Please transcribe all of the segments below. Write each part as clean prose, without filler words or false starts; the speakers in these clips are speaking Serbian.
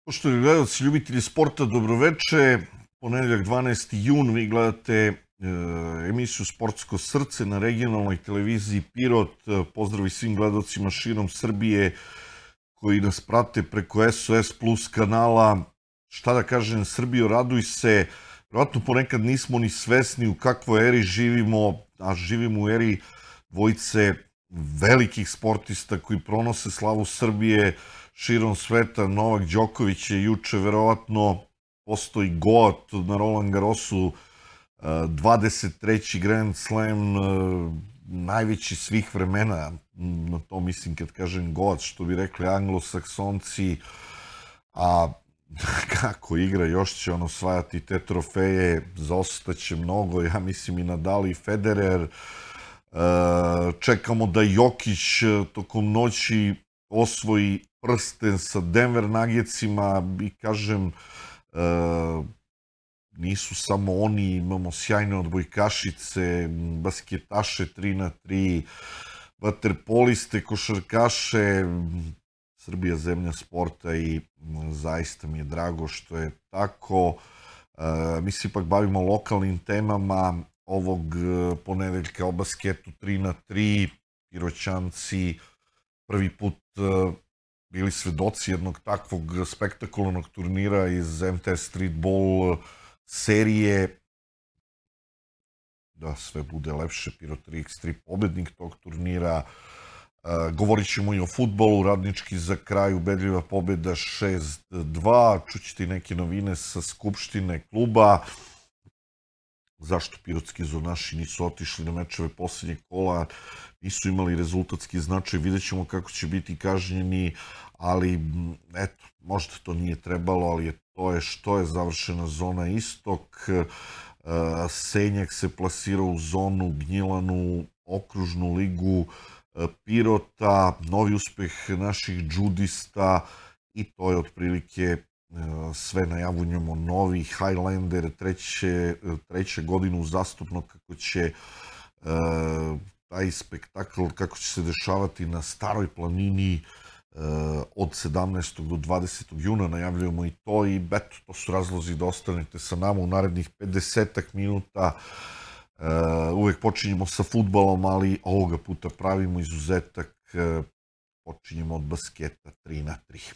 Poštovani gledalci, ljubitelji sporta, dobroveče. Ponedeljak 12. jun, vi gledate emisiju Sportsko srce na regionalnoj televiziji Pirot. Pozdrav svim gledalcima širom Srbije koji nas prate preko SOS Plus kanala. Šta da kažem, Srbijo, raduj se. Vjerojatno ponekad nismo ni svesni u kakvoj eri živimo, a živimo u eri dvojice velikih sportista koji pronose slavu Srbije širom sveta. Novak Đoković je juče verovatno postoji goat na Roland Garrosu, 23. Grand Slam, najveći svih vremena, na to mislim kad kažem goat, što bi rekli anglosaksonci, a kako igra, još će on osvajati te trofeje, zaostaće mnogo, ja mislim i Nadal i Federer. Čekamo da Jokić tokom noći osvoji prsten sa Denver Nuggetsima i kažem, nisu samo oni, imamo sjajne odbojkašice, basketaše 3x3, vaterpoliste, košarkaše. Srbija zemlja sporta i zaista mi je drago što je tako. Mi se ipak bavimo lokalnim temama ovog ponedeljka o basketu 3x3. Piroćanci prvi put bili svedoci jednog takvog spektakularnog turnira iz MTS Streetball serije. Da sve bude lepše, Pirot 3x3 pobednik tog turnira. Govorit ćemo i o fudbalu, Radnički za kraj, ubedljiva pobeda 6-2. Čućete i neke novine sa skupštine kluba. Zašto pirotski zonaši nisu otišli na mečeve posljednjeg kola, nisu imali rezultatski značaj, vidjet ćemo kako će biti kažnjeni, ali eto, možda to nije trebalo, ali to je što je završena zona istok. Senjak se plasirao u zonu Gnjilanu, okružnu ligu Pirota, novi uspeh naših džudista i to je otprilike sve. Najavljujemo novi Highlander, treće godinu uzastopno kako će taj spektakl, kako će se dešavati na Staroj planini od 17. do 20. juna, najavljujemo i to i eto, to su razlozi da ostanete sa nama u narednih 50 minuta. Uvek počinjemo sa fudbalom, ali ovoga puta pravimo izuzetak, počinjemo od basketa 3x3.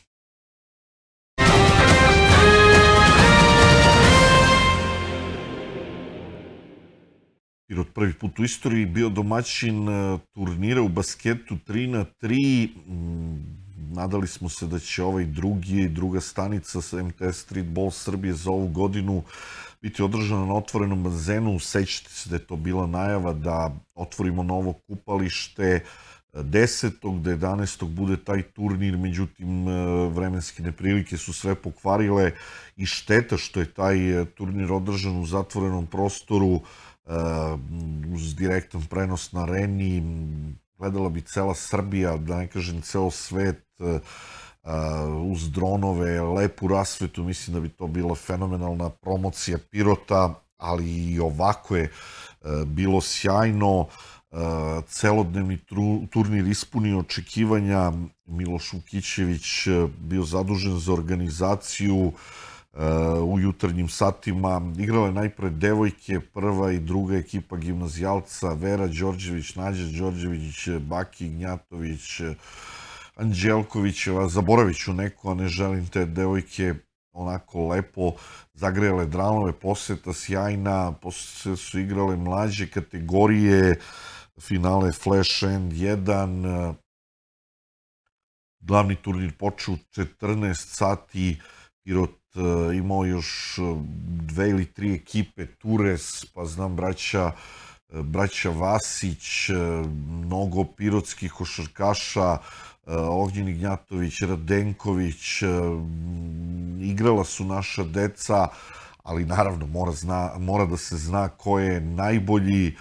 Pirot prvi put u istoriji bio domaćin turnira u basketu 3x3. Nadali smo se da će ovaj druga stanica sa MTS Streetball Srbije za ovu godinu biti održana na otvorenom bazenu. Sećate se da je to bila najava da otvorimo novo kupalište 10. do 11. bude taj turnir, međutim vremenske neprilike su sve pokvarile i šteta što je taj turnir održan u zatvorenom prostoru uz direktan prenos na Areni. Gledala bi cela Srbija, da ne kažem ceo svet, uz dronove, lepu rasvetu. Mislim da bi to bila fenomenalna promocija Pirota, ali i ovako je bilo sjajno. Celodnevni turnir ispunio očekivanja. Miloš Vukićević bio zadužen za organizaciju u jutarnjim satima. Igrale najpre devojke, prva i druga ekipa gimnazijalca, Vera Đorđević, Nađa Đorđević, Baki Gnjatović, Anđelkovićeva, zaboravit ću neko, a ne želim, te devojke onako lepo zagrejale dramove, poseta sjajna, posle su igrale mlađe kategorije, finale Flash End 1, glavni turnir počeo u 14 sati, Pirot imao još 2 ili 3 ekipe, Tures, pa znam braća Vasić, mnogo pirotskih košarkaša, Ognjeni Gnjatović, Radenković, igrala su naša deca, ali naravno mora da se zna ko je najbolji.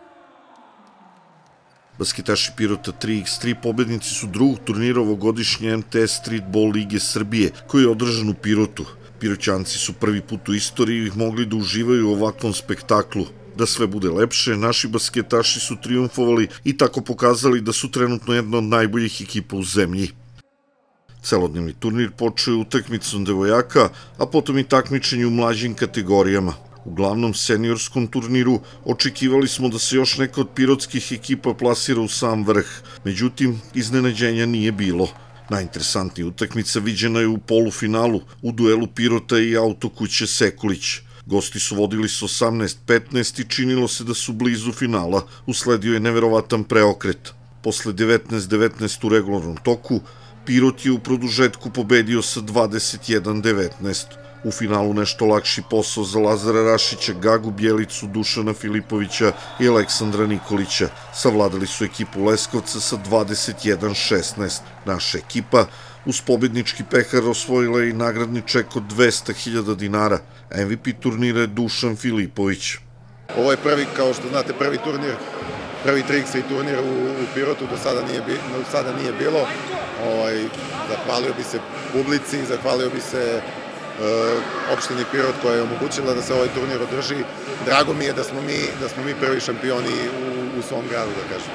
Basketaši Pirota 3x3 pobednici su drugog turnira ovogodišnje MTS Streetball Lige Srbije, koji je održan u Pirotu. Piroćanci su prvi put u istoriji mogli da uživaju u ovakvom spektaklu. Da sve bude lepše, naši basketaši su trijumfovali i tako pokazali da su trenutno jedna od najboljih ekipa u zemlji. Celodnevni turnir počeo je utakmicom devojaka, a potom i takmičenje u mlađim kategorijama. U glavnom seniorskom turniru očekivali smo da se još neka od pirotskih ekipa plasira u sam vrh, međutim, iznenađenja nije bilo. Najinteresantnija utakmica viđena je u polufinalu, u duelu Pirota i Autokuće Sekulić. Gosti su vodili s 18-15 i činilo se da su blizu finala. Usledio je neverovatan preokret. Posle 19-19 u regularnom toku, Pirot je u produžetku pobedio sa 21-19. U finalu nešto lakši posao za Lazara Rašića, Gagu Bjelicu, Dušana Filipovića i Aleksandra Nikolića. Savladali su ekipu Leskovca sa 21-16. Naša ekipa uz pobednički pehar osvojila je i nagradni ček od 200.000 dinara. MVP turnira je Dušan Filipović. Ovo je prvi, kao što znate, prvi turnir, prvi 3x3 turnir u Pirotu, do sada nije bilo. Zahvalio bi se publici, zahvalio bi se opštini Pirot koja je omogućila da se ovaj turnir održi. Drago mi je da smo mi prvi šampioni u svom gradu, da kažem.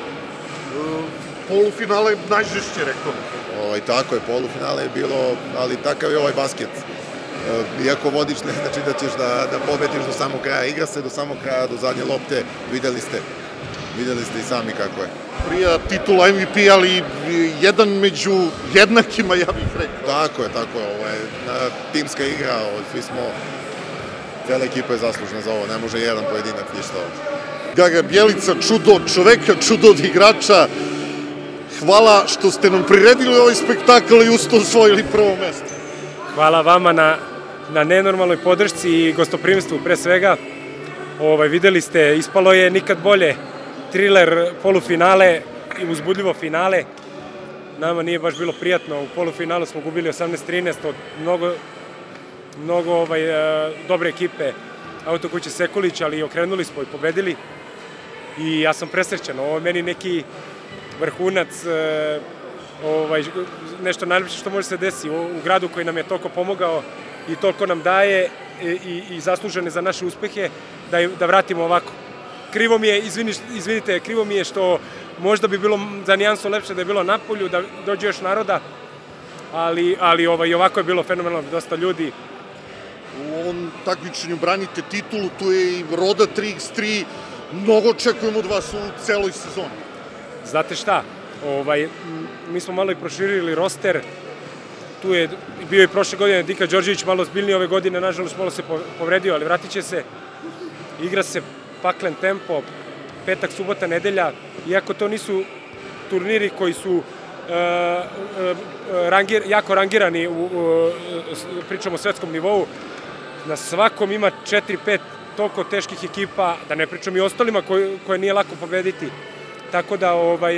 Polufinale najžešće, rekao. Tako je, polufinale je bilo, ali takav je ovaj basket. Iako vodiš, ne znači da ćeš da pobediš do samog kraja. Igra se do samog kraja, do zadnje lopte. Videli ste i sami kako je. Prija titula MVP, ali jedan među jednakima, ja bih rekao. Tako je. Ovo je timska igra, svi smo, cijela ekipa je zaslužna za ovo, ne može jedan pojedinac ništa ovo. Gaga Bjelica, čudo od čoveka, čudo od igrača. Hvala što ste nam priredili ovaj spektakl i usto osvojili prvo mesto. Hvala vama na nenormalnoj podršci i gostoprimstvu pre svega. Videli ste, ispalo je nikad bolje. Triler, polufinale i uzbudljivo finale. Nama nije baš bilo prijatno. U polufinalu smo gubili 18-13 od mnogo dobre ekipe Autokuće Sekulić, ali okrenuli smo i pobedili. I ja sam presrećan. Ovo je meni neki vrhunac, nešto najlepše što može se desiti u gradu koji nam je toliko pomogao i toliko nam daje i zaslužene za naše uspehe da vratimo ovako. Krivo mi je, izvinite, krivo mi je što možda bi bilo za nijansu lepše da je bilo napolju, da dođe još naroda, ali ovako je bilo fenomenalno, dosta ljudi. U ovom takmičenju branite titulu, tu je i Roda 3x3, mnogo očekujemo od vas u celoj sezoni. Znate šta, mi smo malo i proširili roster, tu je bio i prošle godine Dika Đorđević, malo zbiljniji ove godine, nažalost malo se povredio, ali vratit će se, igra se paklen tempo, petak, subota, nedelja, iako to nisu turniri koji su jako rangirani, pričamo o svetskom nivou, na svakom ima 4-5 toliko teških ekipa, da ne pričam i ostalima koje nije lako pobediti. Tako da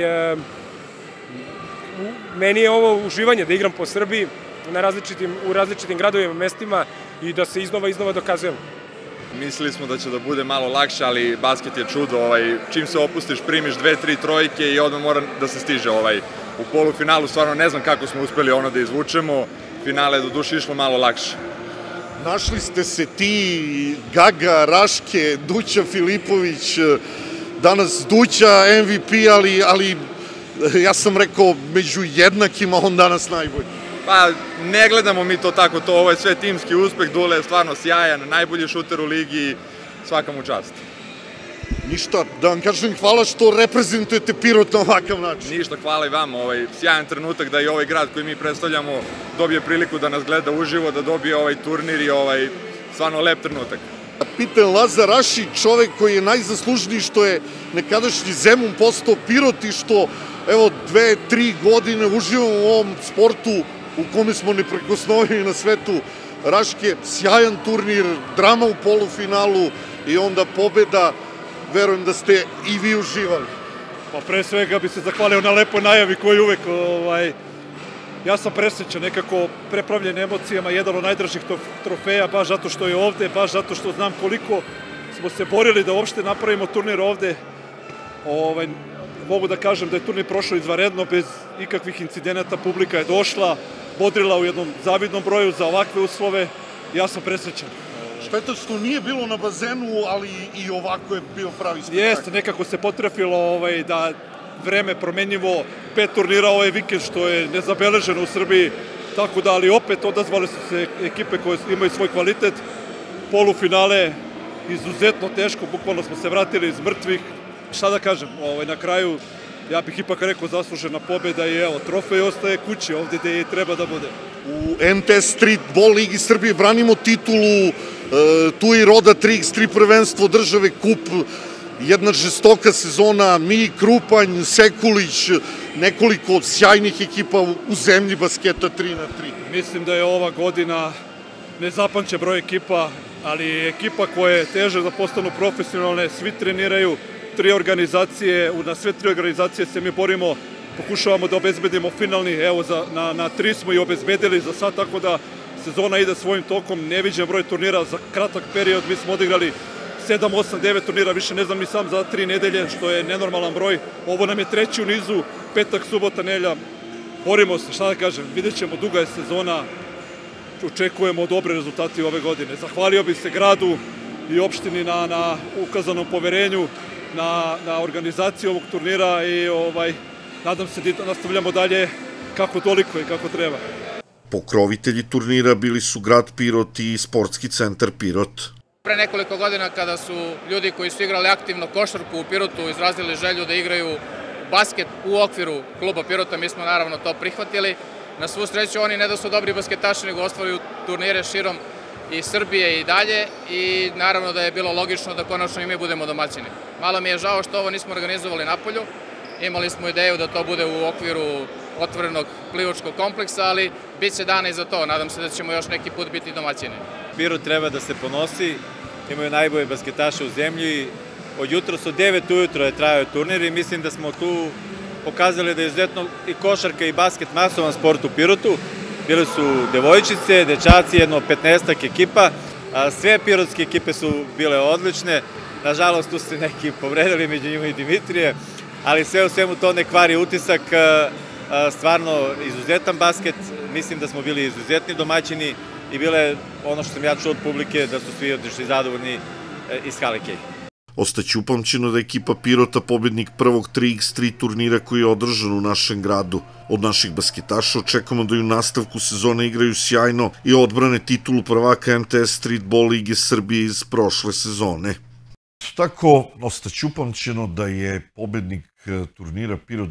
meni je ovo uživanje da igram po Srbiji u različitim gradovima, mestima i da se iznova dokazujemo. Mislili smo da će da bude malo lakše, ali basket je čudo. Čim se opustiš, primiš 2-3 trojke i odmah mora da se stiže. U polufinalu stvarno ne znam kako smo uspeli ono da izvučemo. Finale je do duše išlo malo lakše. Našli ste se ti, Gaga, Raške, Duća Filipović, danas Duća MVP, ali ja sam rekao među jednakima on danas najbolji. Pa ne gledamo mi to tako, ovo je sve timski uspeh, Dule je stvarno sjajan, najbolji šuter u ligi, svaka mu čast. Ništa, da vam kažem hvala što reprezentujete Pirot na ovakav način. Ništa, hvala i vama, sjajan trenutak da i ovaj grad koji mi predstavljamo dobije priliku da nas gleda uživo, da dobije ovaj turnir i stvarno lep trenutak. Pitan Lazar Rašić, čovek koji je najzaslužniji što je nekadašnji Zemun postao Pirot i što, evo, 2-3 godine uživamo u ovom sportu u kome smo neprikosnoveni na svetu. Raške, sjajan turnir, drama u polufinalu i onda pobeda. Verujem da ste i vi uživali. Pa pre svega bi se zahvalio na lepoj najavi koju uvek, ja sam presrećan, nekako prepravljen emocijama, jedan od najdražih trofeja, baš zato što je ovde, baš zato što znam koliko smo se borili da uopšte napravimo turnir ovde. Mogu da kažem da je turnir prošao izvanredno, bez ikakvih incidenata, publika je došla, bodrila u jednom zavidnom broju za ovakve uslove, ja sam presrećan. Šteta što nije bilo na bazenu, ali i ovako je bio pravi spektakl. Jeste, nekako se potrefilo da vreme promenjivo, 5 turnira ovaj vikend što je nezabeleženo u Srbiji, tako da, ali opet odazvale su se ekipe koje imaju svoj kvalitet. Polufinale, izuzetno teško, bukvalno smo se vratili iz mrtvih. Šta da kažem, na kraju, ja bih ipak rekao zaslužena pobjeda i evo, trofej ostaje kući ovdje gdje i treba da bude. U MTS Streetball Ligi Srbije branimo titulu, tu je Roda 3x3 prvenstvo države, kup, jedna žestoka sezona, mi, Krupanj, Sekulić, nekoliko sjajnih ekipa u zemlji basketa 3x3. Mislim da je ova godina nezapamćen broj ekipa, ali ekipa koje teže da postanu profesionalne, svi treniraju, na sve tri organizacije se mi borimo, pokušavamo da obezbedimo finalni, evo na 3 smo i obezbedili za sad, tako da sezona ide svojim tokom, neviđen broj turnira za kratak period, mi smo odigrali 7, 8, 9 turnira, više ne znam ni sam za 3 nedelje, što je nenormalan broj. Ovo nam je treći u nizu, petak, subota, nedelja. Borimo se, šta da kažem, vidjet ćemo, duga je sezona, očekujemo dobre rezultate ove godine. Zahvalio bih se gradu i opštini na ukazanom poverenju, na organizaciju ovog turnira i nadam se da nastavljamo dalje kako toliko i kako treba. Pokrovitelji turnira bili su grad Pirot i sportski centar Pirot. Pre nekoliko godina kada su ljudi koji su igrali aktivno košarku u Pirotu izrazili želju da igraju basket u okviru kluba Pirota, mi smo naravno to prihvatili. Na svu sreću oni ne da su dobri basketaši, nego ostvaruju turnire širom i Srbije i dalje i naravno da je bilo logično da konačno i mi budemo domaćini. Malo mi je žao što ovo nismo organizovali napolju, imali smo ideju da to bude u okviru otvorenog plivačkog kompleksa, ali bit će dana i za to, nadam se da ćemo još neki put biti domaćini. Pirot treba da se ponosi, imaju najbolje basketaše u zemlji, od jutros od 9 ujutro je trajao turnir i mislim da smo tu pokazali da je izuzetno i košarka i basket masovan sport u Pirotu. Bile su devojčice, dečaci, jedno 15-ak ekipa, sve pirotske ekipe su bile odlične, nažalost tu se neki povredili, među njima i Dimitrije, ali sve u svemu to ne kvari utisak, stvarno izuzetan basket, mislim da smo bili izuzetni domaćini i bile ono što sam ja čuo od publike da su svi otišli zadovoljni iz hale Kej. Ostaće upamćeno da je ekipa Pirota pobednik prvog 3x3 turnira koji je održan u našem gradu. Od naših basketaša očekujemo da i u nastavku sezone igraju sjajno i odbrane titulu prvaka MTS Streetball Lige Srbije iz prošle sezone. Tako, ostaće upamćeno da je pobednik turnira Pirot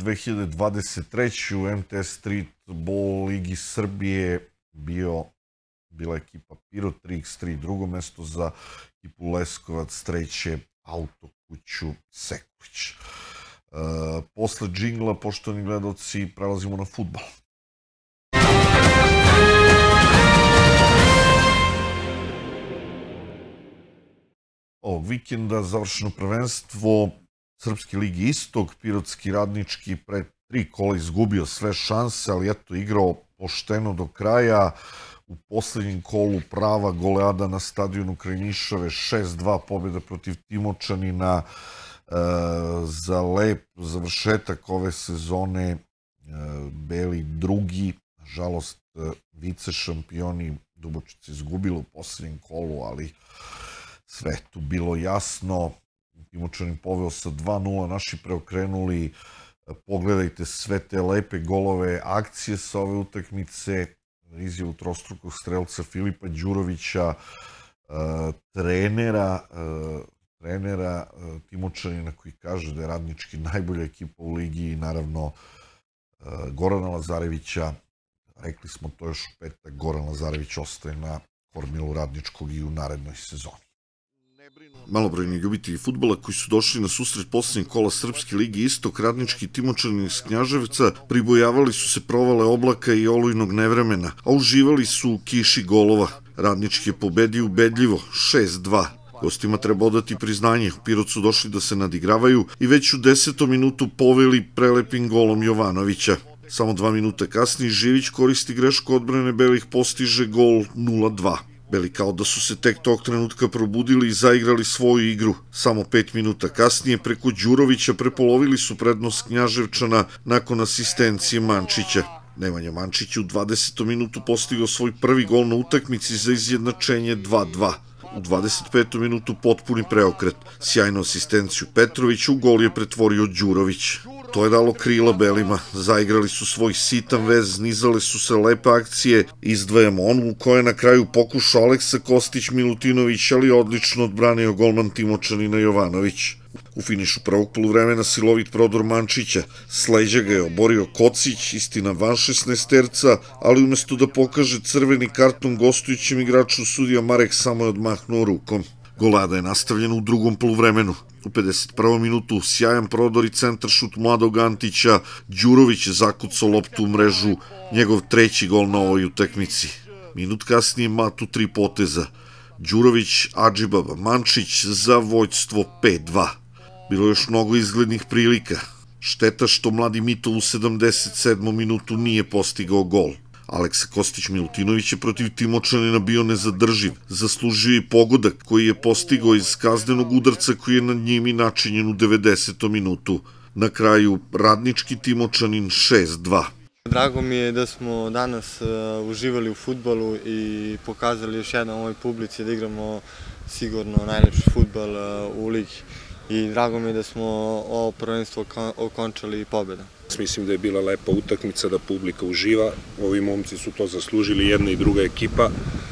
2023. u MTS Streetball Ligi Srbije bila ekipa Pirot 3x3, drugo mesto za ekipu Leskovac, treće Autokuću Sekulić. Posle džingla, poštovani gledalci, prelazimo na fudbal. Ovog vikenda završeno prvenstvo Srpske ligi Istok, Pirotski Radnički pred 3 kola izgubio sve šanse, ali eto igrao pošteno do kraja. U poslednjem kolu prava goleada na stadionu kraj Nišave, 6-2 pobjeda protiv Timočanina. Za lep završetak ove sezone Beli drugi, nažalost vice šampioni Dubočice izgubilo u poslednjem kolu, ali sve tu bilo jasno. Timočanin poveo sa 2-0, naši preokrenuli. Pogledajte sve te lepe golove, akcije sa ove utakmice, izjavu trostrukog strelca Filipa Đurovića, trenera Timočanina koji kaže da je Radnički najbolja ekipa u ligi i naravno Gorana Lazarevića. Rekli smo to još u petak, Goran Lazarević ostaje na kormilu Radničkog i u narednoj sezoni. Malobrojni ljubitelji fudbala koji su došli na susret poslednjeg kola Srpske ligi Istok, Radnički i Timočanin iz Knjaževca pribojavali su se provale oblaka i olujnog nevremena, a uživali su u kiši golova. Radnički je pobedio ubedljivo 6-2. Gostima treba odati priznanje, u Pirot su došli da se nadigravaju i već u 10. minutu poveli prelepim golom Jovanovića. Samo 2 minuta kasnije Živić koristi grešku odbrane Belih, postiže gol 0-2. Beli kao da su se tek tog trenutka probudili i zaigrali svoju igru. Samo 5 minuta kasnije preko Đurovića prepolovili su prednost Knjaževčana nakon asistencije Mančića. Nemanja Mančić u 20. minutu postigao svoj prvi gol na utakmici za izjednačenje 2-2. U 25. minutu potpuni preokret. Sjajnu asistenciju Petrovića u gol je pretvorio Đurović. To je dalo krila belima, zaigrali su svoj sitan vez, nizale su se lepe akcije, izdvajamo onu u kojoj je na kraju pokušao Aleksa Kostić-Milutinović, ali odlično odbranio golman Timočanina Jovanović. U finišu prvog poluvremena silovit prodor Mančića, s leđa ga je oborio Kocić, istina van 16-terca, ali umesto da pokaže crveni karton gostujućem igraču, sudija Marek samo je odmahnuo rukom. Golada je nastavljena u drugom poluvremenu. U 51. minutu sjajan prodor i centaršut mladog Antića, Đurović je zakucao loptu u mrežu, njegov treći gol na ovoj utakmici. Minut kasnije Matu 3 poteza. Đurović, Adžibaba, Mančić za vođstvo 5-2. Bilo je još mnogo izglednih prilika. Šteta što mladi Mitov u 77. minutu nije postigao gol. Aleksa Kostić-Milutinović je protiv Timočanina bio nezadrživ, zaslužio i pogodak koji je postigao iz kaznenog udarca koji je nad njim i načinjen u 90. minutu. Na kraju radnički Timočanin 6-2. Drago mi je da smo danas uživali u fudbalu i pokazali još jednom ovoj publici da igramo sigurno najlepši fudbal u ligi. I drago mi je da smo ovo prvenstvo okončali pobedom. Mislim da je bila lepa utakmica, da publika uživa. Ovi momci su to zaslužili, jedna i druga ekipa.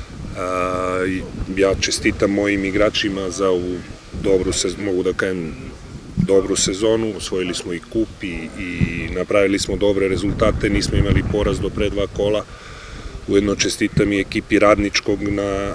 Ja čestitam mojim igračima za ovu dobru, mogu da kažem, dobru sezonu. Osvojili smo i kup i napravili smo dobre rezultate. Nismo imali poraz do pre 2 kola. Ujedno čestitam i ekipi Radničkog na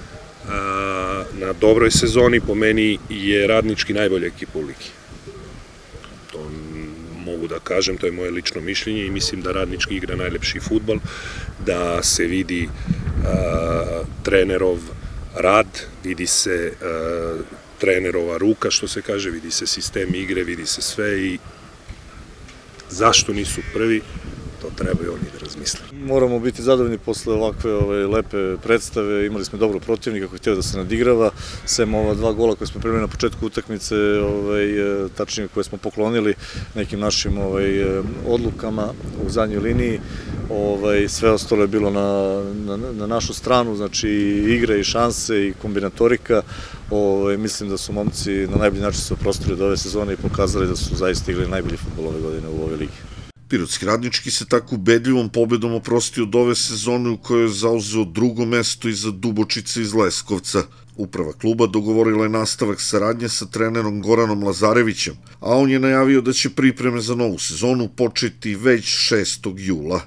dobroj sezoni. Po meni je Radnički najbolja ekipa u ligi. To mogu da kažem, to je moje lično mišljenje i mislim da Radnički igra najlepši fudbal, da se vidi trenerov rad, vidi se trenerova ruka, što se kaže, vidi se sistem igre, vidi se sve i zašto nisu prvi, to trebaju oni da razmisle. Moramo biti zadovoljni posle ovakve lepe predstave, imali smo dobro protivnika koji htio da se nadigrava, sem ova 2 gola koje smo primili na početku utakmice, tačnije koje smo poklonili nekim našim odlukama u zadnjoj liniji, sve ostalo je bilo na našu stranu, znači igre i šanse i kombinatorika. Mislim da su momci na najbolji način se oprostili od ove sezone i pokazali da su zaista igrali najbolji fudbal ove godine u ovoj ligi. Pirotski Radnički se tako ubedljivom pobedom oprostio od ove sezone u kojoj je zauzeo 2. mesto iza Dubočice iz Leskovca. Uprava kluba dogovorila je nastavak saradnje sa trenerom Goranom Lazarevićem, a on je najavio da će pripreme za novu sezonu početi već 6. jula.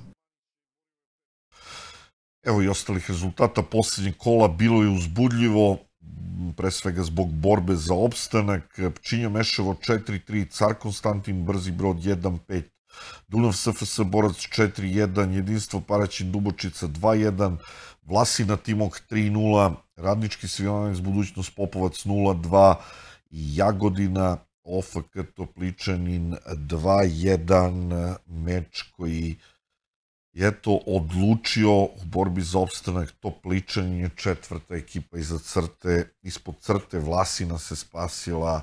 Evo i ostalih rezultata posljednjeg kola, bilo je uzbudljivo, pre svega zbog borbe za opstanak. Pčinja Meševo 4-3, Car Konstantin Brzi Brod 1-5, Dunav SFS Borac 4-1, Jedinstvo Paraćin Dubočica 2-1, Vlasina Timok 3-0, Radnički Svilanac Budućnost Popovac 0-2 i Jagodina OFK Topličanin 2-1, meč koji je to odlučio u borbi za opstanak. Topličanin je 4. ekipa iza crte, ispod crte Vlasina se spasila.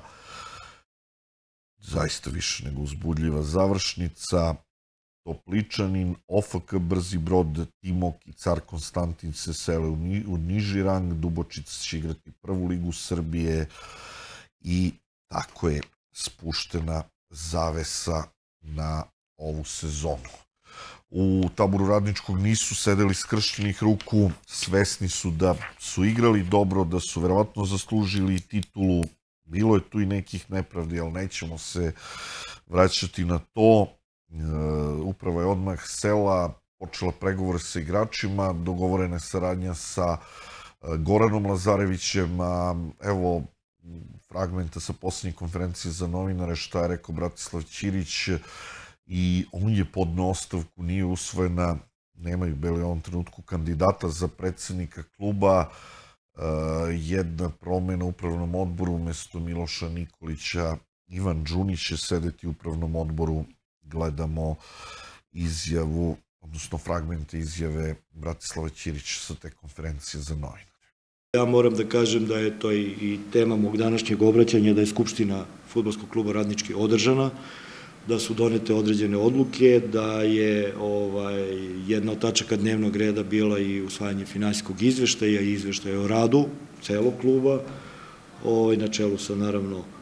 Zaista više nego uzbudljiva završnica. Topličanin, OFK Brzi Brod, Timok i Car Konstantin se sele u niži rang. Dubočica će igrati 1. ligu Srbije i tako je spuštena zavesa na ovu sezonu. U taboru Radničkog nisu sedeli skrštenih ruku, svesni su da su igrali dobro, da su verovatno zaslužili titulu. Bilo je tu i nekih nepravdi, ali nećemo se vraćati na to. Uprava je odmah sela, počela pregovore sa igračima, dogovorena je saradnja sa Goranom Lazarevićem, evo fragmenta sa posljednje konferencije za novinare šta je rekao Bratislav Ćirić i on je podneo ostavku, nije usvojena, nemaju bili u ovom trenutku kandidata za predsednika kluba. Jedna promjena u upravnom odboru, umesto Miloša Nikolića Ivan Đunić će sedeti u upravnom odboru. Gledamo izjavu, odnosno fragmente izjave Bratislava Ćirića sa te konferencije za novinare. Ja moram da kažem da je to i tema mog današnjeg obraćanja, da je Skupština Fudbalskog kluba Radnički održana, da su donete određene odluke, da je jedna od tačaka dnevnog reda bila i usvajanje finansijskog izveštaja i izveštaja o radu celog kluba, na čelu sa naravno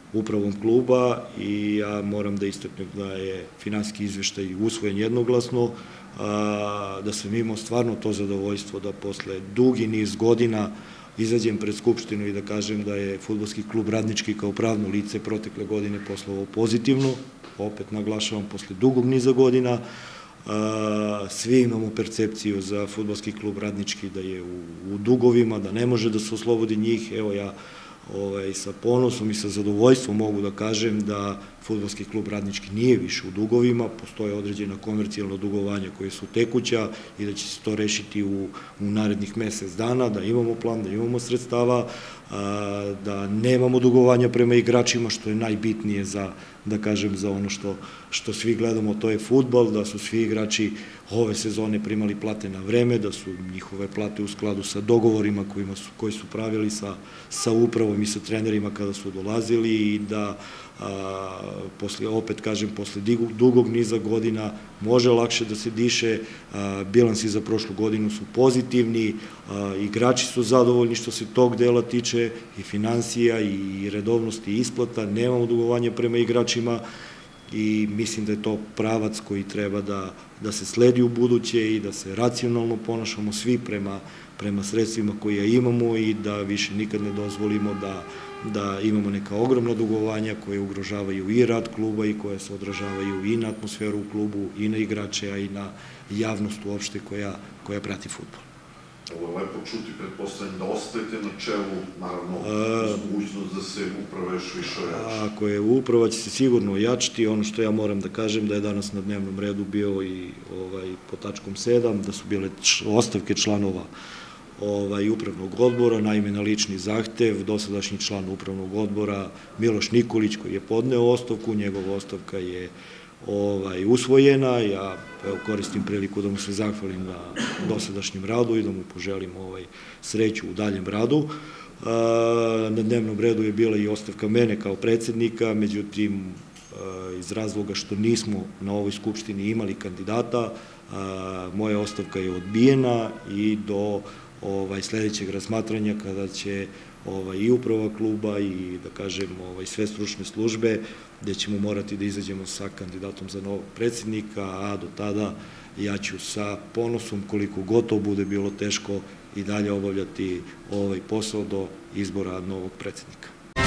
upravom kluba i ja moram da istaknem da je finansijski izveštaj usvojen jednoglasno, da sam imao stvarno to zadovoljstvo da posle dugi niz godina izađem pred Skupštinu i da kažem da je Fudbalski klub Radnički kao pravno lice protekle godine poslovao pozitivno, opet naglašavam, posle dugog niza godina. Svi imamo percepciju za Fudbalski klub Radnički da je u dugovima, da ne može da se oslobodi njih. Evo ja sa ponosom i sa zadovoljstvom mogu da kažem da Fudbalski klub Radnički nije više u dugovima, postoje određena komercijalna dugovanja koje su tekuća i da će se to rešiti u narednih mesec dana, da imamo plan, da imamo sredstava, da nemamo dugovanja prema igračima, što je najbitnije za, da kažem, za ono što svi gledamo, to je fudbal, da su svi igrači ove sezone primali plate na vreme, da su njihove plate u skladu sa dogovorima koji su pravili sa upravom i sa trenerima kada su dolazili i da opet kažem, posle dugog niza godina može lakše da se diše, bilansi za prošlu godinu su pozitivni, igrači su zadovoljni što se tog dela tiče i finansija i redovnosti isplata, nemamo dugovanja prema igračima i mislim da je to pravac koji treba da se sledi u buduće i da se racionalno ponašamo svi prema sredstvima koje imamo i da više nikad ne dozvolimo da imamo neka ogromna dugovanja koje ugrožavaju i rad kluba i koje se odražavaju i na atmosferu u klubu i na igrače, a i na javnost uopšte koja prati fudbal. Ovo je lepo čuti, pretpostavljam da ostajete na čelu, naravno, uz mogućnost da se uprava još više ojača. Ako je uprava, će se sigurno ojačiti. Ono što ja moram da kažem da je danas na dnevnom redu bio i po tačkom 7, da su bile ostavke članova upravnog odbora, naime na lični zahtev, dosadašnji član upravnog odbora Miloš Nikolić koji je podneo ostavku, njegova ostavka je usvojena, ja koristim priliku da mu se zahvalim na dosadašnjem radu i da mu poželim sreću u daljem radu. Na dnevnom redu je bila i ostavka mene kao predsednika, međutim iz razloga što nismo na ovoj skupštini imali kandidata, moja ostavka je odbijena i do sledećeg razmatranja kada će i uprava kluba i da kažem sve stručne službe gde ćemo morati da izađemo sa kandidatom za novog predsednika, a do tada ja ću sa ponosom koliko gotovo bude bilo teško i dalje obavljati ovaj posao do izbora novog predsednika.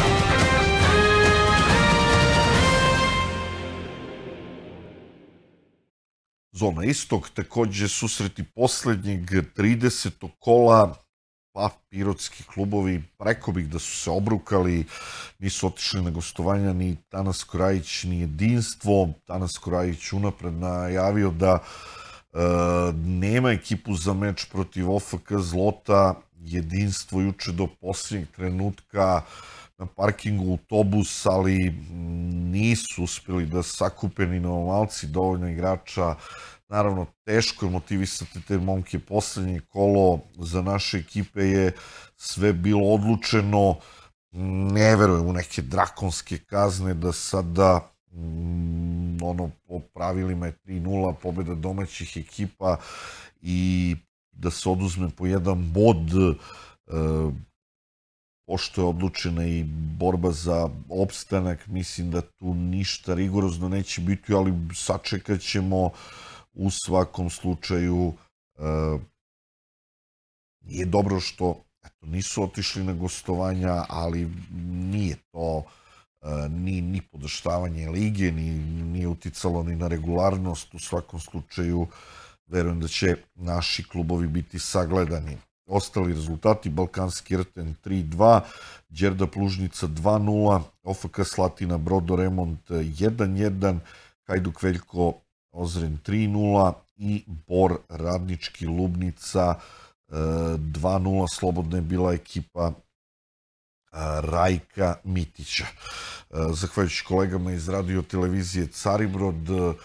Zona Istok, takođe susreti poslednjeg 30. kola, pa pirotski klubovi, rekao bih da su se obrukali, nisu otišli na gostovanja ni Tanas Korajić ni Jedinstvo. Tanas Korajić unapred najavio da nema ekipu za meč protiv OFK Zlota. Jedinstvo juče do posljednjeg trenutka na parkingu autobus, ali nisu uspeli da sakupe ni novomalci dovoljno igrača. Naravno, teško je motivisati te momke. Poslednje kolo za naše ekipe je sve bilo odlučeno. Ne verujem u neke drakonske kazne da sada po pravilima je 3-0 pobjeda domaćih ekipa i da se oduzme po jedan bod, pošto je odlučena i borba za opstanak. Mislim da tu ništa rigorozno neće biti, ali sačekat ćemo. U svakom slučaju nije dobro što nisu otišli na gostovanja, ali nije to ni podaštavanje lige, nije uticalo ni na regularnost. U svakom slučaju verujem da će naši klubovi biti sagledani. Ostali rezultati: Balkanski Rten 3-2, Đerda Plužnica 2-0, OFK Slatina Brodo Remont 1-1, Hajduk Veljko Ozren 3-0 i Bor Radnički Lubnica 2-0. Slobodna je bila ekipa Rajka Mitića. Zahvaljujući kolegama iz radio televizije Caribrod,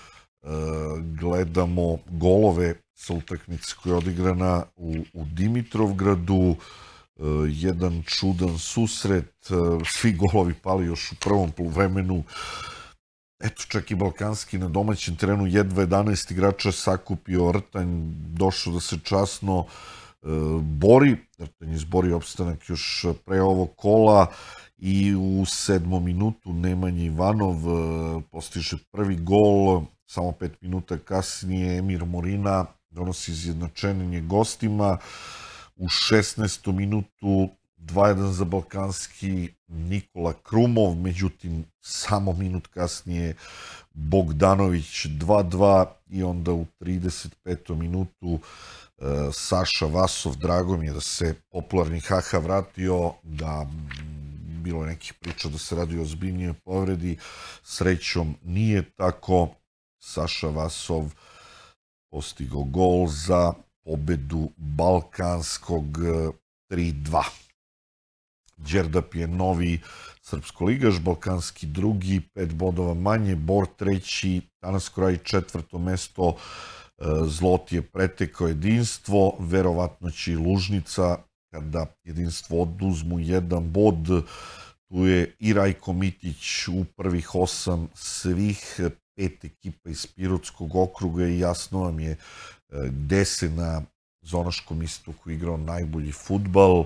gledamo golove sa utakmice koja je odigrana u Dimitrovgradu. Jedan čudan susret, svi golovi pali još u prvom poluvremenu. Eto, čak i Balkanski na domaćem terenu jedva 11 igrača sakupio. Rtanj došao da se časno bori. Rtanj izborio opstanak još pre ovog kola i u 7. minutu Nemanja Ivanov postiže prvi gol, samo 5 minuta kasnije Emir Morina donosi izjednačenje gostima, u 16. minutu 2:1 za Balkanski Nikola Krumov, međutim samo minut kasnije Bogdanović 2:2 i onda u 35. minutu Saša Vasov. Drago mi je da se popularni HH vratio, da bilo je nekih priča da se radi o ozbiljnijoj povredi, srećom nije tako. Saša Vasov postigao gol za pobedu Balkanskog 3:2. Đerdap je novi srpskoligaš, Balkanski drugi, 5 bodova manje, Bor treći, Danas Kraj četvrto mesto, Zlot je pretekao jedinstvo, verovatno će i Lužnica, kada jedinstvo oduzmu 1 bod, tu je i Rajko Mitić u prvih 8 svih 5 ekipa iz Pirotskog okruga i jasno vam je gde se na Zonaškom istoku igrao najbolji fudbal.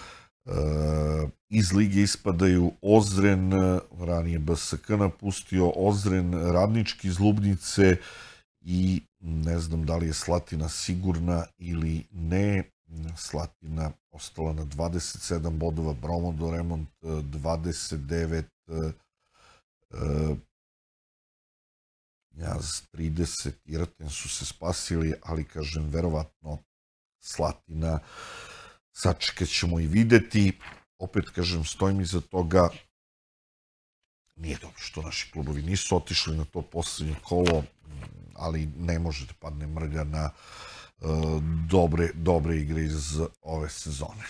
Iz lige ispadaju Ozren, ranije BSK napustio, Ozren, Radnički iz Lubnice i ne znam da li je Slatina sigurna ili ne. Slatina ostala na 27 bodova, Bromodo Remont 29, Knjaz 30, Iraten su se spasili, ali kažem, verovatno Slatina, sačekat ćemo i videti. Opet kažem, stojim iza toga, nije dobro što naši klubovi nisu otišli na to poslednje kolo, ali ne može da padne mrlja na dobre igre iz ove sezone.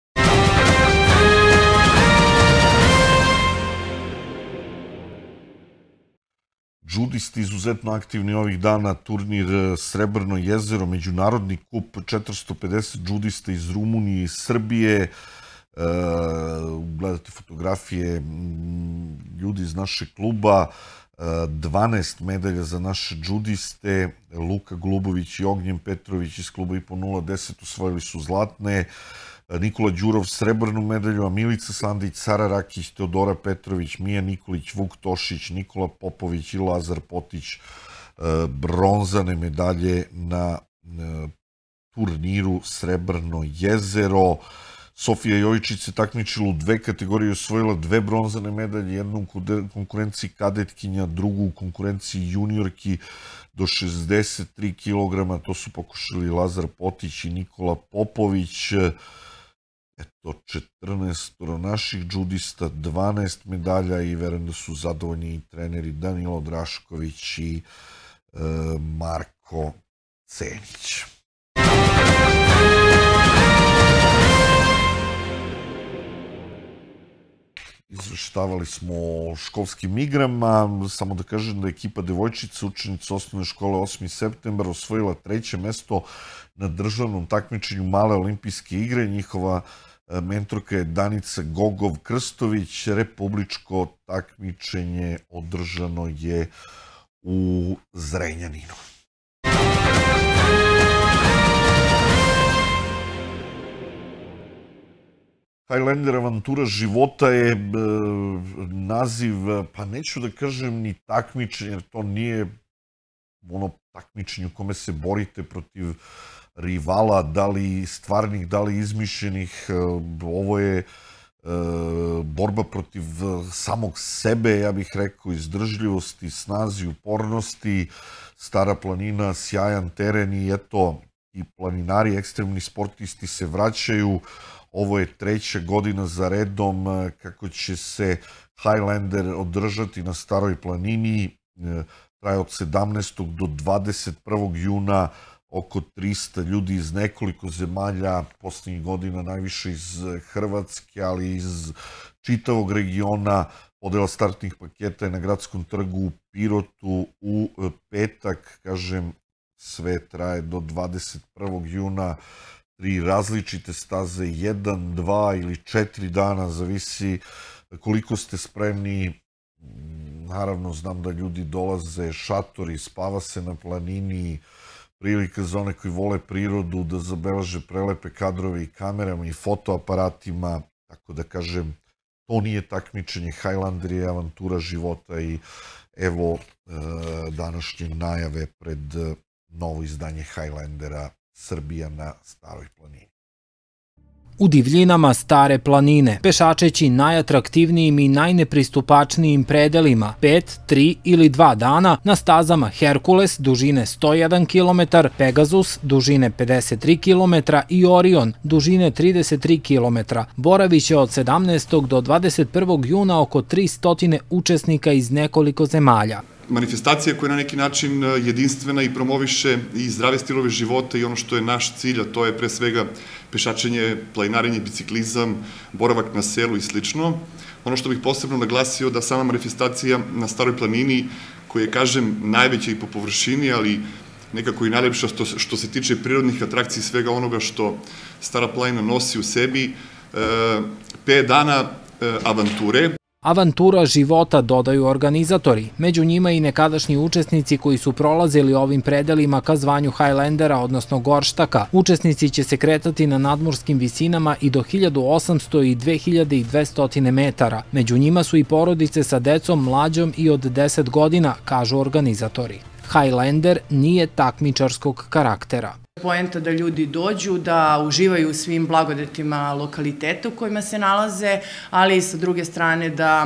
Džudisti izuzetno aktivni ovih dana, turnir Srebrno jezero, međunarodni kup, 450 džudista iz Rumunije i Srbije. Gledate fotografije ljudi iz našeg kluba, 12 medalja za naše džudiste, Luka Golubović i Ognjen Petrović iz kluba IPO 010 osvojili su zlatne, Nikola Đurov srebrnu medalju, a Milica Sandić, Sara Rakić, Teodora Petrović, Mija Nikolić, Vuk Tošić, Nikola Popović i Lazar Potić bronzane medalje na turniru Srebrno jezero. Sofija Jovičić se takmičila u 2 kategorije, osvojila 2 bronzane medalje, jednu u konkurenciji kadetkinja, drugu u konkurenciji juniorki do 63 kg, to su pokušali Lazar Potić i Nikola Popović. Eto, 14 naših džudista, 12 medalja i verujem da su zadovoljni i treneri Danilo Drašković i Marko Cenić. Izveštavali smo o školskim igrama, samo da kažem da je ekipa devojčica, učenica osnovne škole 8. septembar osvojila 3. mesto na državnom takmičenju Male olimpijske igre. Njihova mentorka je Danica Gogov-Krstović. Republičko takmičenje održano je u Zrenjaninu. Highlander avantura života je naziv, pa neću da kažem ni takmičenje, jer to nije ono takmičenje u kome se borite protiv rivala, da li stvarnih, da li izmišljenih. Ovo je borba protiv samog sebe, ja bih rekao, izdržljivosti, snazi, upornosti. Stara planina, sjajan teren i eto, i planinari, ekstremni sportisti se vraćaju. Ovo je 3. godina za redom kako će se Highlander održati na Staroj planini. Traje od 17. do 21. juna, oko 300 ljudi iz nekoliko zemalja, poslednjih godina najviše iz Hrvatske, ali iz čitavog regiona. Podela startnih paketa je na Gradskom trgu u Pirotu u petak, kažem, sve traje do 21. juna. 3 različite staze, 1, 2 ili 4 dana, zavisi koliko ste spremni. Naravno, znam da ljudi dolaze, šatori, spava se na planini, prilika za one koji vole prirodu da zabeleže prelepe kadrove i kamerama i fotoaparatima, tako da kažem, to nije takmičenje, Highlander je avantura života i evo današnje najave pred novo izdanje Highlandera Srbija na Staroj planini. U divljinama Stare planine, pešačeći najatraktivnijim i najnepristupačnijim predelima 5, 3 ili 2 dana na stazama Herkules dužine 101 km, Pegasus dužine 53 km i Orion dužine 33 km. Boraviće od 17. do 21. juna oko 300 učesnika iz nekoliko zemalja. Manifestacija koja je na neki način jedinstvena i promoviše i zdrave stilove života i ono što je naš cilj, a to je pre svega pešačenje, planinarenje, biciklizam, boravak na selu i slično. Ono što bih posebno naglasio da sama manifestacija na Staroj planini, koja je, kažem, najveća i po površini, ali nekako i najlepša što se tiče prirodnih atrakcija i svega onoga što Stara planina nosi u sebi, 5 dana avanture. Avantura života, dodaju organizatori, među njima i nekadašnji učesnici koji su prolazili ovim predelima ka zvanju Highlandera, odnosno Gorštaka. Učesnici će se kretati na nadmorskim visinama i do 1800 i 2200 metara. Među njima su i porodice sa decom mlađom i od 10 godina, kažu organizatori. Highlander nije takmičarskog karaktera. Poenta da ljudi dođu, da uživaju u svim blagodetima lokaliteta u kojima se nalaze, ali i sa druge strane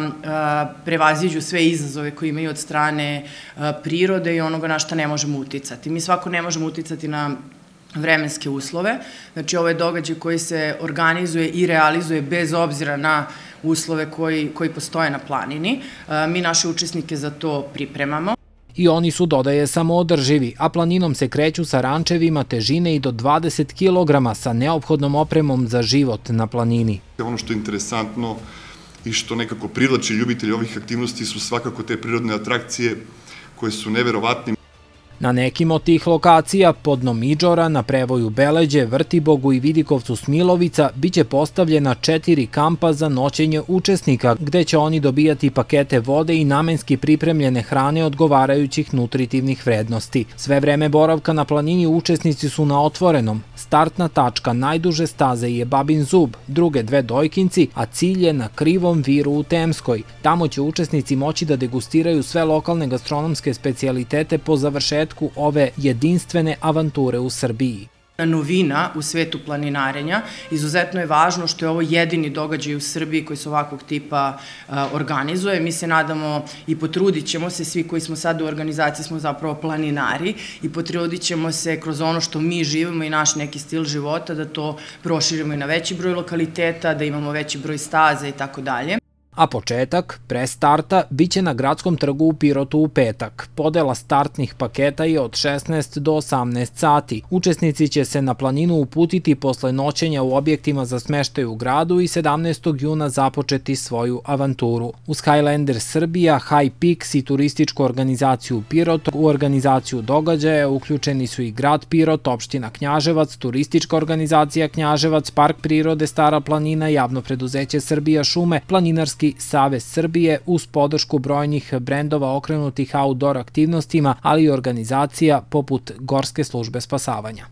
da prevaziđu sve izazove koje imaju od strane prirode i onoga na šta ne možemo uticati. Mi svako ne možemo uticati na vremenske uslove, znači ovo je događaj koji se organizuje i realizuje bez obzira na uslove koji postoje na planini. Mi naše učesnike za to pripremamo. I oni su, dodaje, samoodrživi, a planinom se kreću sa rančevima težine i do 20 kg sa neophodnom opremom za život na planini. Ono što je interesantno i što nekako privlači ljubitelji ovih aktivnosti su svakako te prirodne atrakcije koje su neverovatne. Na nekim od tih lokacija, pod Nomiđora, na prevoju Beleđe, Vrtibogu i Vidikovcu Smilovica, biće postavljena 4 kampa za noćenje učesnika, gde će oni dobijati pakete vode i namenski pripremljene hrane odgovarajućih nutritivnih vrednosti. Sve vreme boravka na planini učesnici su na otvorenom. Startna tačka najduže staze je Babin Zub, druge 2 Dojkinci, a cilj je na Krivom viru u Temskoj. Tamo će učesnici moći da degustiraju sve lokalne gastronomske specijalitete po završetku ove jedinstvene avanture u Srbiji. Novina u svetu planinarenja. Izuzetno je važno što je ovo jedini događaj u Srbiji koji se ovakvog tipa organizuje. Mi se nadamo i potrudit ćemo se, svi koji smo sad u organizaciji smo zapravo planinari i potrudit ćemo se kroz ono što mi živimo i naš neki stil života da to proširimo i na veći broj lokaliteta, da imamo veći broj staza i tako dalje. A početak, pre starta, biće na Gradskom trgu u Pirotu u petak. Podela startnih paketa je od 16 do 18 sati. Učesnici će se na planinu uputiti posle noćenja u objektima za smeštaj u gradu i 17. juna započeti svoju avanturu. Uz Highlander Srbija, High Peaks i turističku organizaciju Pirot, u organizaciju događaja uključeni su i grad Pirot, opština Knjaževac, turistička organizacija Knjaževac, Park prirode Stara planina, javno preduzeće Srbija šume, Planinarski Savez Srbije uz podršku brojnih brendova okrenutih outdoor aktivnostima, ali i organizacija poput Gorske službe spasavanja.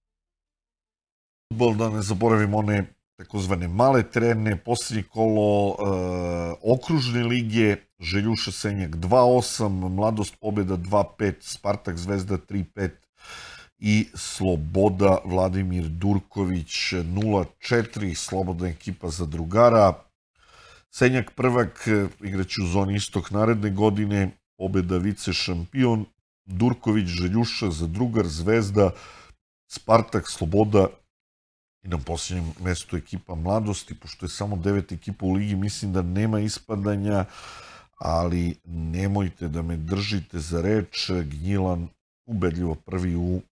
Futbol, da ne zaboravimo one takozvane male terene, posljednje kolo okružne lige, Željuša Senjak 2-8, Mladost pobjeda 2-5, Spartak Zvezda 3-5 i Sloboda Vladimir Durković 0-4, slobodna ekipa za drugara. Senjak prvak igraće u zoni istok naredne godine, pobjeda vice šampion, Durković, Željuša za drugar, Zvezda, Spartak, Sloboda i na posljednjem mestu ekipa Mladosti, pošto je samo 9 ekipa u ligi, mislim da nema ispadanja, ali nemojte da me držite za reč, Gnjilan ubedljivo prvi u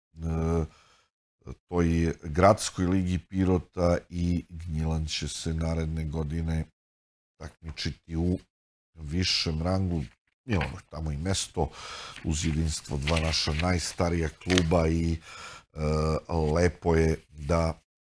toj gradskoj ligi Pirota i Gnjilan će se naredne godine takmičiti u višem rangu. Imamo tamo i mesto uz jedinstvo 2 naša najstarija kluba i lepo je da,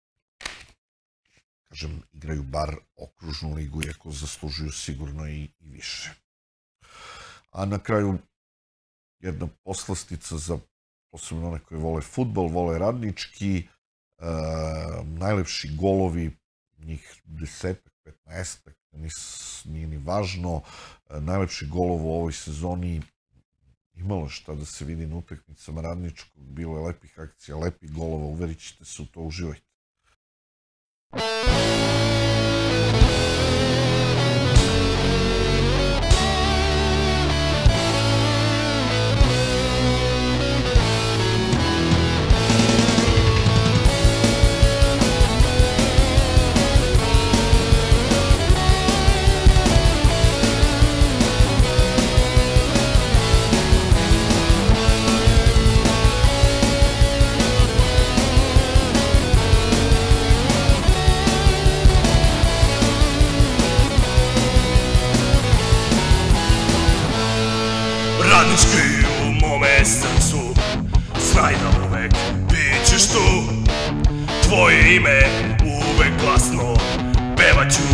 kažem, igraju bar okružnu ligu, iako zaslužuju sigurno i više. A na kraju jedna poslastica za posebno one koji vole fudbal, vole radnički, najlepši golovi, njih 10-15, nije ni važno. Najlepši golov u ovoj sezoni, imalo šta da se vidi na utakmicama Radničkog, bilo je lepih akcija, lepih golova, uverit ćete se u to, uživajte. Radnički u mome srcu, znaj da uvek bit ćeš tu. Tvoje ime uvek glasno pevat ću.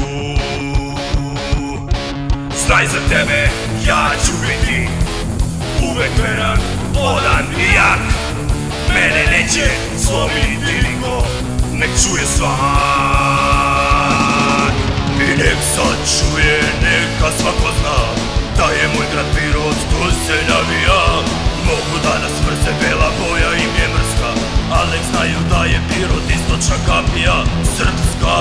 Znaj za tebe ja ću biti uvek veran, odan i jak. Mene neće slomiti niko, nek čuje svak. I nek sad čuje, neka svako zna da je moj grad Pirot, tu se navija. Mogu da nas mrze, bela boja im je mrska, ali nek znaju da je Pirot istočna kapija srpska.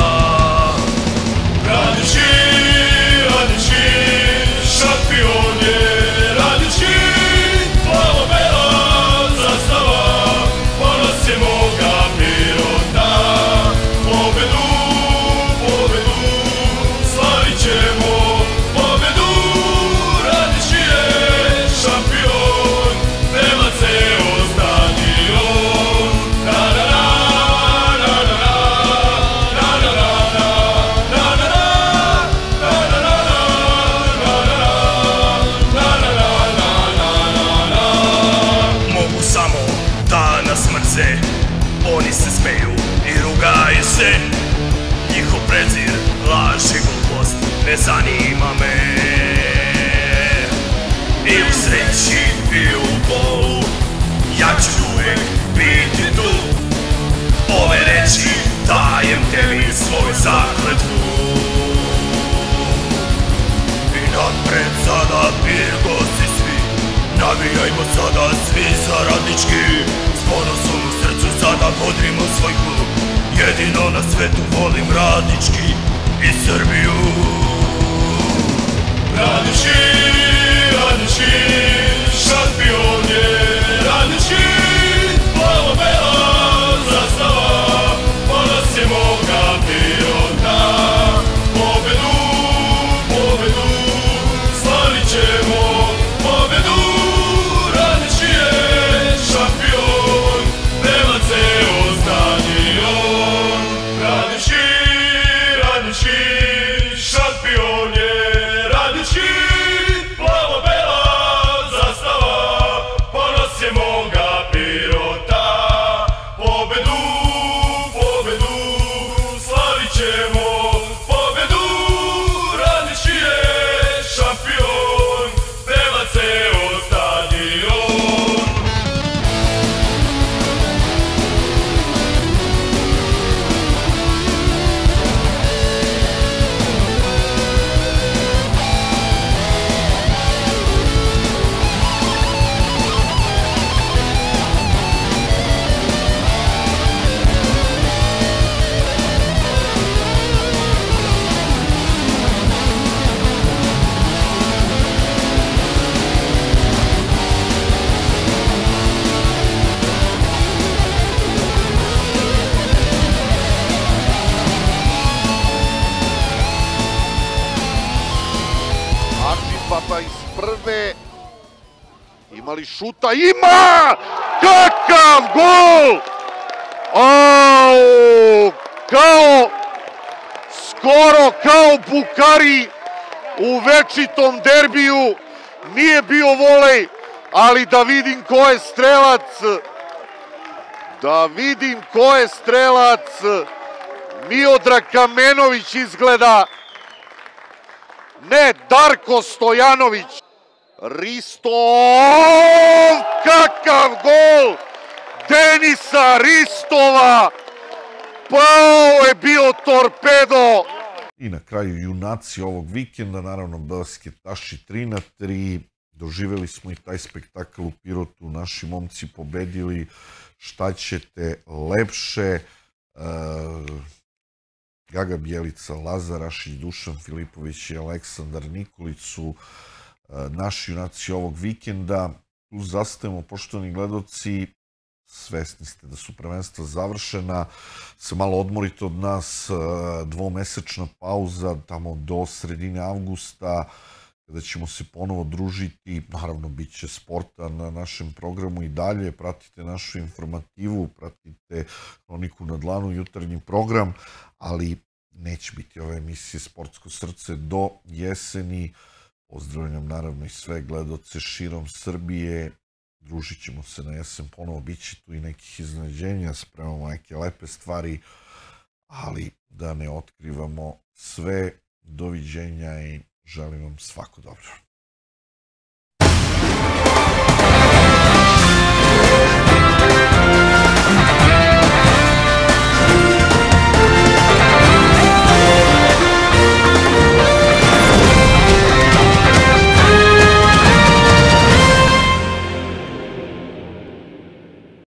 Radnički, radnički, šampion je Radnički, plavo-bela zastava, ponos je moga Pirota. Pobedu, pobedu, slavit ćemo. Oni se smeju i rugaju se, njihov prezir, laž i glupost ne zanima me. I u sreći i u bolu ja ću uvek biti tu. Ove reči dajem tebi svoju zakletvu. I napred sada Pirgosi svi, navijajmo sada svi za Radnički. S ponosom u srcu sada bodrimo svoj klub, jedino na svetu volim Radnički i Srbiju. Radnički, Radnički, šampion je Radnički, plavo-bela zastava, ponos je moga Pirota. Pobedu, pobedu, slavit ćemo pobedu. Radnički je šampion, nema ceo stadion. Radnički, Radnički, šampion je Radnički, plavo-bela zastava, ponos je moga Pirota. Pobedu, pobedu, slavit ćemo pobedu. Radnički je šampion, nema ceo stadion. Arčibata iz prve, imali šuta, ima! Kakav gol! Au! Skoro kao Bukari u večitom derbiju, nije bio volej, ali da vidim ko je strelac. Da vidim ko je strelac. Miodrag Kamenović izgleda. Ne, Darko Stojanović. Ristov, kakav gol Denisa Ristova. Pao je bio torpedo. I na kraju junaci ovog vikenda, naravno basketaši 3-3, doživjeli smo i taj spektakl u Pirotu, naši momci pobedili, šta ćete lepše, Gaga Bjelica, Lazar Rašić, Dušan Filipović i Aleksandar Nikolić su naši junaci ovog vikenda. Tu zastajemo, poštovani gledoci, svesni ste da su prvenstva završena, se malo odmorite od nas, dvomesečna pauza tamo do sredine avgusta, kada ćemo se ponovo družiti. Naravno, bit će sporta na našem programu i dalje, pratite našu informativu, pratite Hroniku na dlanu, jutarnji program, ali neće biti ove emisije Sportsko srce do jeseni. Pozdravljam naravno i sve gledoce širom Srbije. Družit ćemo se na jesen ponovo, bit će tu i nekih iznenađenja, spremamo neke lepe stvari, ali da ne otkrivamo sve. Doviđenja i želim vam svako dobro.